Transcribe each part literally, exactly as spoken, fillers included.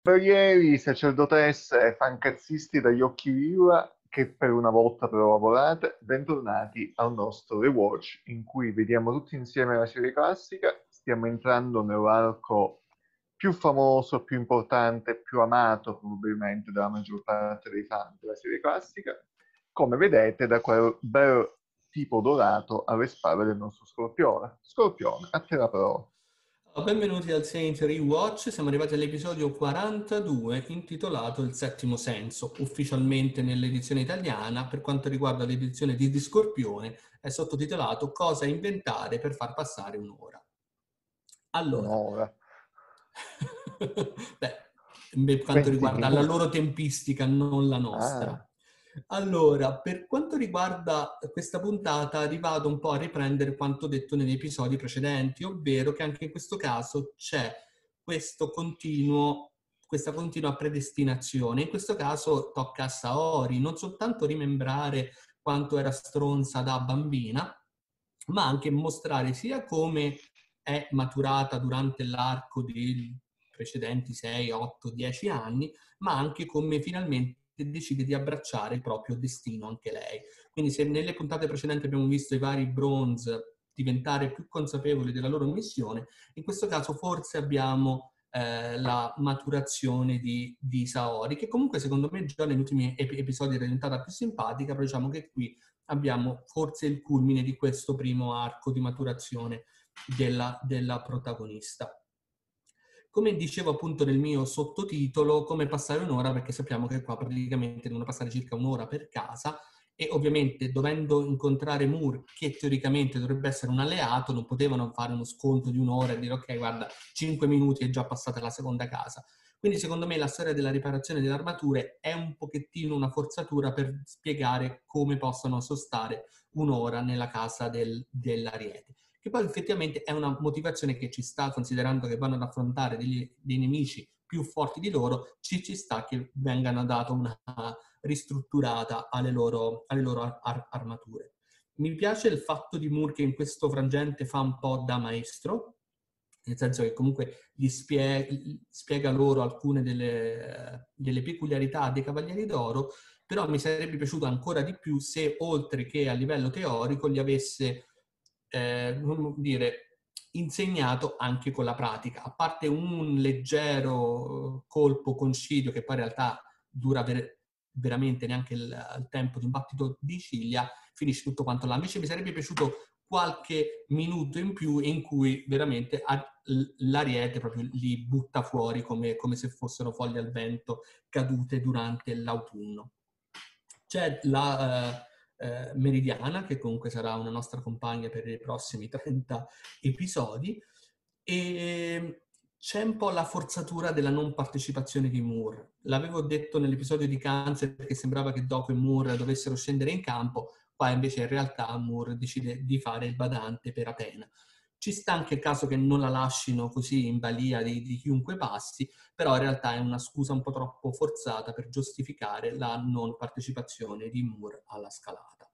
Ieri sacerdotesse e fancazzisti dagli occhi lila che per una volta però lavorate, bentornati al nostro rewatch in cui vediamo tutti insieme la serie classica. Stiamo entrando nell'arco più famoso, più importante, più amato probabilmente dalla maggior parte dei fan della serie classica, come vedete da quel bel tipo dorato alle spalle del nostro Scorpione. Scorpione, a te la parola. Benvenuti al Saint Rewatch, siamo arrivati all'episodio quarantadue intitolato Il settimo senso, ufficialmente nell'edizione italiana. Per quanto riguarda l'edizione di, di Scorpione è sottotitolato Cosa inventare per far passare un'ora. Allora, Un'ora. beh, per quanto venti riguarda la minuti. loro tempistica, non la nostra. Ah, Allora, per quanto riguarda questa puntata, rivado un po' a riprendere quanto detto negli episodi precedenti, ovvero che anche in questo caso c'è questo continuo, questa continua predestinazione. In questo caso tocca a Saori non soltanto rimembrare quanto era stronza da bambina, ma anche mostrare sia come è maturata durante l'arco dei precedenti sei, otto, dieci anni, ma anche come finalmente decide di abbracciare il proprio destino anche lei. Quindi se nelle puntate precedenti abbiamo visto i vari Bronze diventare più consapevoli della loro missione, in questo caso forse abbiamo eh, la maturazione di, di Saori, che comunque secondo me già negli ultimi ep- episodi è diventata più simpatica, però diciamo che qui abbiamo forse il culmine di questo primo arco di maturazione della, della protagonista. Come dicevo appunto nel mio sottotitolo, come passare un'ora, perché sappiamo che qua praticamente devono passare circa un'ora per casa e ovviamente dovendo incontrare Moore, che teoricamente dovrebbe essere un alleato, non potevano fare uno sconto di un'ora e dire ok, guarda, cinque minuti è già passata la seconda casa. Quindi secondo me la storia della riparazione delle armature è un pochettino una forzatura per spiegare come possono sostare un'ora nella casa del, dell'Ariete. Che poi effettivamente è una motivazione che ci sta, considerando che vanno ad affrontare degli, dei nemici più forti di loro, ci, ci sta che vengano data una ristrutturata alle loro, alle loro ar- armature. Mi piace il fatto di Moore che in questo frangente fa un po' da maestro, nel senso che comunque gli spiega, spiega loro alcune delle, delle peculiarità dei Cavalieri d'Oro, però mi sarebbe piaciuto ancora di più se, oltre che a livello teorico, gli avesse, eh, come dire, insegnato anche con la pratica. A parte un leggero colpo concidio, che poi in realtà dura ver- veramente neanche il, il tempo di un battito di ciglia, finisce tutto quanto là. Invece mi sarebbe piaciuto qualche minuto in più in cui veramente l'Ariete proprio li butta fuori come, come se fossero foglie al vento cadute durante l'autunno. C'è la eh, eh, Meridiana, che comunque sarà una nostra compagna per i prossimi trenta episodi, e c'è un po' la forzatura della non partecipazione di Moore. L'avevo detto nell'episodio di Cáncer che sembrava che Doku e Moore dovessero scendere in campo, qua invece in realtà Moore decide di fare il badante per Atena. Ci sta anche il caso che non la lasciino così in balia di, di chiunque passi, però in realtà è una scusa un po' troppo forzata per giustificare la non partecipazione di Moore alla scalata.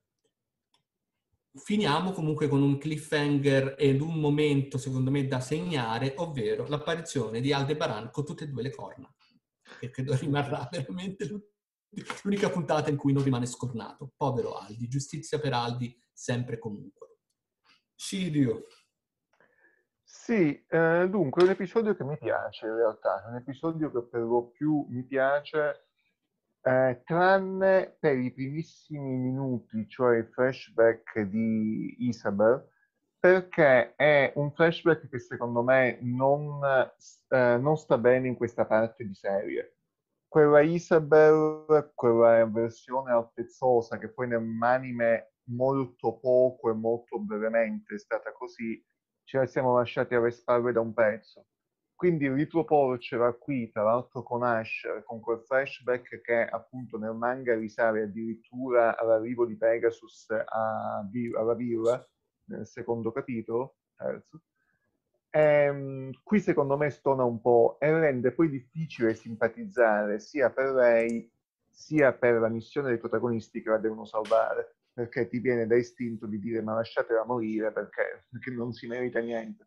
Finiamo comunque con un cliffhanger ed un momento secondo me da segnare, ovvero l'apparizione di Aldebaran con tutte e due le corna, che credo rimarrà veramente l'unica puntata in cui non rimane scornato. Povero Aldi, giustizia per Aldi sempre e comunque. Shiryu. sì, eh, dunque è un episodio che mi piace in realtà, è un episodio che per lo più mi piace, eh, tranne per i primissimi minuti, cioè il flashback di Isabel, perché è un flashback che secondo me non, eh, non sta bene in questa parte di serie. Quella Isabel, quella versione altezzosa che poi nell'anime molto poco e molto brevemente è stata così, ce la siamo lasciati alle spalle da un pezzo. Quindi riproporcela qui, tra l'altro con Asher, con quel flashback che appunto nel manga risale addirittura all'arrivo di Pegasus a, alla villa, nel secondo capitolo, terzo. Ehm, qui secondo me stona un po' e rende poi difficile simpatizzare sia per lei sia per la missione dei protagonisti che la devono salvare, perché ti viene da istinto di dire ma lasciatela morire perché, perché non si merita niente.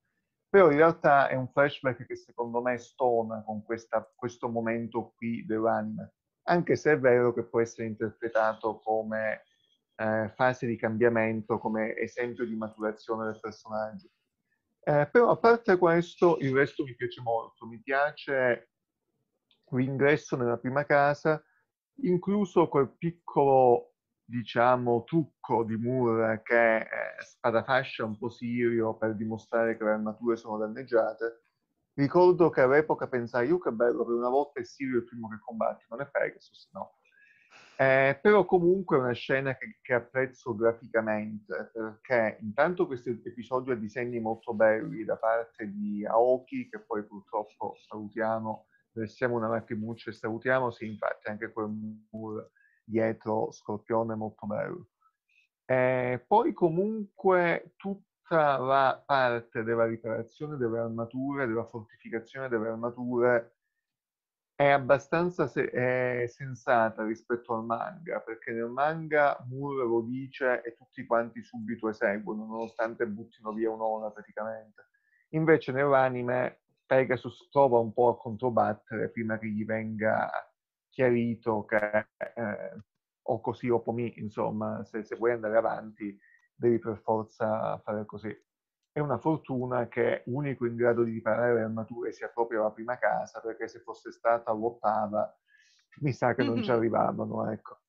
Però in realtà è un flashback che secondo me stona con questa, questo momento qui dell'anime, anche se è vero che può essere interpretato come eh, fase di cambiamento, come esempio di maturazione del personaggio. Eh, però a parte questo, il resto mi piace molto, mi piace l'ingresso nella prima casa, incluso quel piccolo, diciamo, trucco di Moore che eh, spadafascia un po' Sirio per dimostrare che le armature sono danneggiate. Ricordo che all'epoca pensai, io che bello, per una volta è Sirio il primo che combatte, non è Pegasus, no. Eh, però comunque è una scena che, che apprezzo graficamente, perché intanto questo episodio ha disegni molto belli da parte di Aoki, che poi purtroppo salutiamo, versiamo una lacrimuccia e salutiamo, sì, infatti anche quel muro dietro Scorpione è molto bello. Eh, poi comunque tutta la parte della riparazione delle armature, della fortificazione delle armature è abbastanza se- è sensata rispetto al manga, perché nel manga Moore lo dice e tutti quanti subito eseguono, nonostante buttino via un'ora praticamente. Invece nell'anime Pegasus prova un po' a controbattere prima che gli venga chiarito che eh, o così o pomì, insomma, se, se vuoi andare avanti devi per forza fare così. È una fortuna che unico in grado di riparare le armature sia proprio la prima casa, perché se fosse stata l'ottava mi sa che non ci arrivavano, ecco.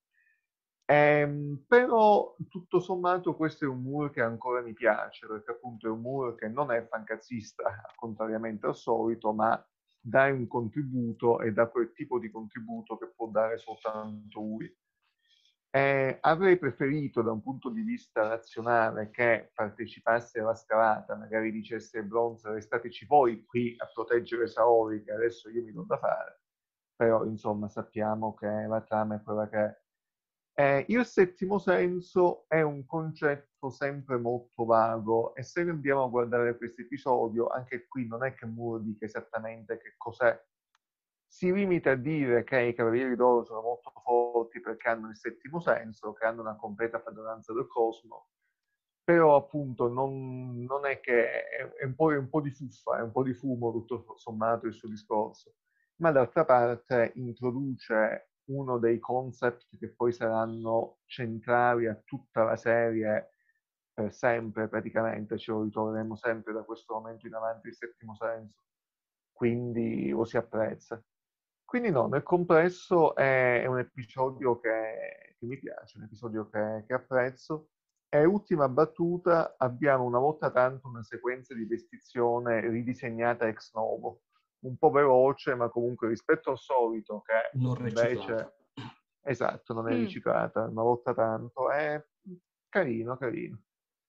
Ehm, però tutto sommato questo è un Moore che ancora mi piace, perché appunto è un Moore che non è fancazzista, contrariamente al solito, ma dà un contributo e dà quel tipo di contributo che può dare soltanto lui. Eh, avrei preferito da un punto di vista razionale che partecipasse alla scalata, magari dicesse ai Bronze restateci voi qui a proteggere Saori che adesso io mi do da fare, però insomma sappiamo che la trama è quella che è. Eh, il settimo senso è un concetto sempre molto vago e se andiamo a guardare questo episodio, anche qui non è che Moore dica esattamente che cos'è. Si limita a dire che i Cavalieri d'Oro sono molto forti perché hanno il settimo senso, che hanno una completa padronanza del cosmo, però appunto non, non è che è, è, un po', è un po' di fuffa, è un po' di fumo tutto sommato il suo discorso, ma d'altra parte introduce uno dei concept che poi saranno centrali a tutta la serie per sempre praticamente, ce lo ritroveremo sempre da questo momento in avanti il settimo senso, quindi lo si apprezza. Quindi no, nel complesso è, è un episodio che, che mi piace, un episodio che, che apprezzo. E ultima battuta, abbiamo una volta tanto una sequenza di vestizione ridisegnata ex novo, un po' veloce, ma comunque rispetto al solito, che Non riciclata. invece, esatto, non è Mm. riciclata, una volta tanto, è carino, carino.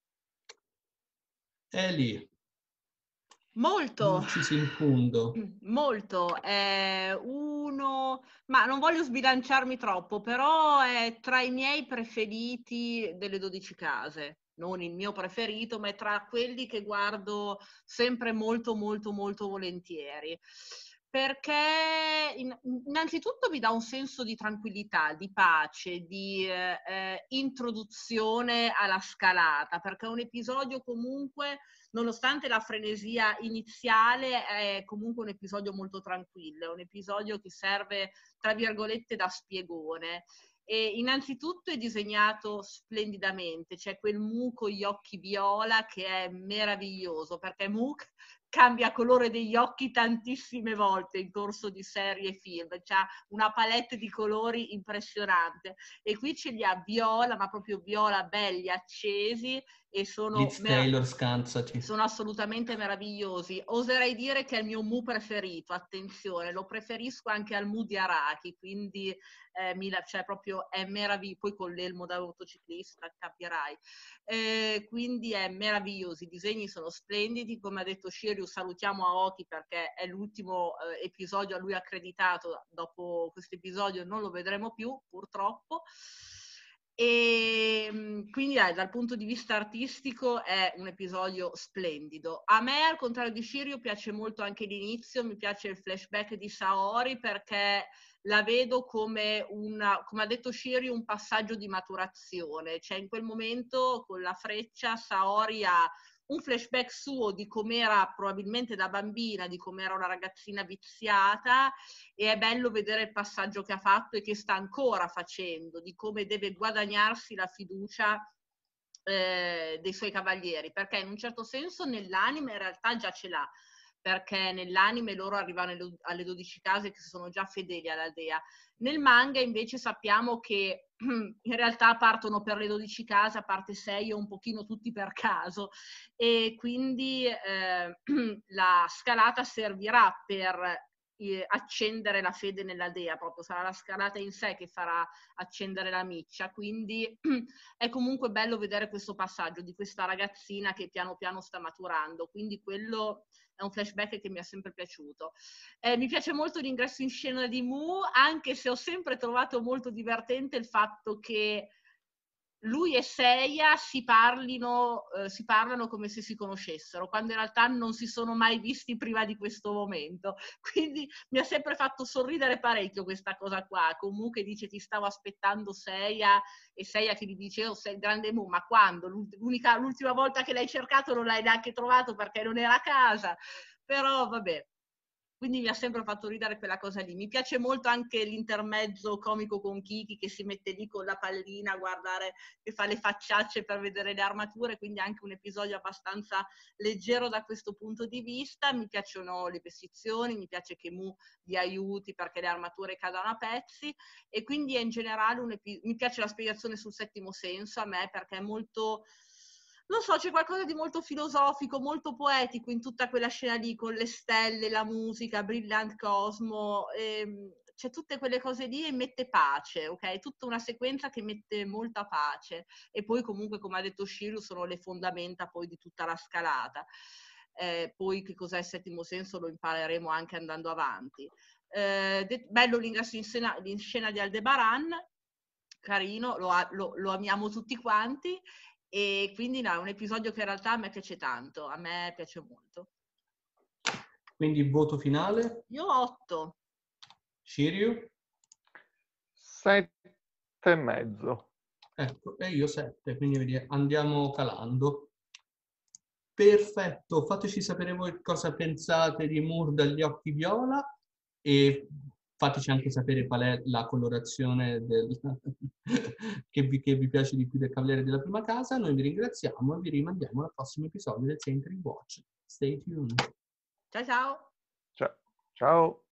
Eli, Molto, incisi in punto. molto. È uno, ma non voglio sbilanciarmi troppo, però è tra i miei preferiti delle dodici case. Non il mio preferito, ma è tra quelli che guardo sempre molto, molto, molto volentieri. Perché in- innanzitutto mi dà un senso di tranquillità, di pace, di eh, eh, introduzione alla scalata, perché è un episodio comunque, nonostante la frenesia iniziale, è comunque un episodio molto tranquillo, è un episodio che serve, tra virgolette, da spiegone. E innanzitutto è disegnato splendidamente, c'è quel Mu con gli occhi viola che è meraviglioso, perché Mu cambia colore degli occhi tantissime volte in corso di serie e film, c'ha una palette di colori impressionante e qui ce li ha viola, ma proprio viola belli, accesi, e sono, Liz mer- Taylor, scansati. sono assolutamente meravigliosi. Oserei dire che è il mio Mu preferito, attenzione, lo preferisco anche al Mu di Araki, quindi eh, mi, cioè proprio è meraviglioso, poi con l'elmo da motociclista capirai. Eh, quindi è meraviglioso, i disegni sono splendidi, come ha detto Shiryu salutiamo Aoki perché è l'ultimo eh, episodio a lui accreditato, dopo questo episodio non lo vedremo più purtroppo. E quindi eh, dal punto di vista artistico è un episodio splendido. A me, al contrario di Shiryu, piace molto anche l'inizio, mi piace il flashback di Saori perché la vedo come, una, come ha detto Shiryu, un passaggio di maturazione. Cioè in quel momento con la freccia Saori ha un flashback suo di com'era probabilmente da bambina, di com'era una ragazzina viziata, e è bello vedere il passaggio che ha fatto e che sta ancora facendo, di come deve guadagnarsi la fiducia eh, dei suoi cavalieri, perché in un certo senso nell'anime in realtà già ce l'ha, perché nell'anime loro arrivano alle dodici case che sono già fedeli alla dea. Nel manga invece sappiamo che in realtà partono per le dodici case, a parte sei o un pochino tutti per caso, e quindi eh, la scalata servirà per eh, accendere la fede nella dea, proprio sarà la scalata in sé che farà accendere la miccia, quindi è comunque bello vedere questo passaggio di questa ragazzina che piano piano sta maturando, quindi quello è un flashback che mi è sempre piaciuto. Eh, mi piace molto l'ingresso in scena di Mu, anche se ho sempre trovato molto divertente il fatto che lui e Seiya si parlino, eh, si parlano come se si conoscessero, quando in realtà non si sono mai visti prima di questo momento. Quindi mi ha sempre fatto sorridere parecchio questa cosa qua. Comunque dice ti stavo aspettando Seiya, e Seiya che gli dice oh sei il grande Mu, ma quando? L'unica, l'ultima volta che l'hai cercato non l'hai neanche trovato perché non era a casa. Però vabbè. Quindi mi ha sempre fatto ridere quella cosa lì. Mi piace molto anche l'intermezzo comico con Kiki che si mette lì con la pallina a guardare, che fa le facciacce per vedere le armature, quindi anche un episodio abbastanza leggero da questo punto di vista. Mi piacciono le vestizioni, mi piace che Mu li aiuti perché le armature cadano a pezzi, e quindi è in generale un episodio. Mi piace la spiegazione sul settimo senso a me, perché è molto... non so, c'è qualcosa di molto filosofico, molto poetico in tutta quella scena lì, con le stelle, la musica, Brilliant Cosmo, ehm, c'è tutte quelle cose lì e mette pace, ok? Tutta una sequenza che mette molta pace. E poi comunque, come ha detto Shiru, sono le fondamenta poi di tutta la scalata. Eh, poi che cos'è il settimo senso lo impareremo anche andando avanti. Eh, de- bello l'ingresso in scena, in scena di Aldebaran, carino, lo, lo, lo amiamo tutti quanti. E quindi no, è un episodio che in realtà a me piace tanto, a me piace molto. Quindi il voto finale? Io otto. Shiryu? Sette e mezzo. Ecco, e io sette, quindi andiamo calando. Perfetto, fateci sapere voi cosa pensate di Moore dagli occhi viola e fateci anche sapere qual è la colorazione del... che, vi, che vi piace di più del Cavaliere della Prima Casa. Noi vi ringraziamo e vi rimandiamo al prossimo episodio del Sentry Watch. Stay tuned. Ciao ciao. Ciao. Ciao.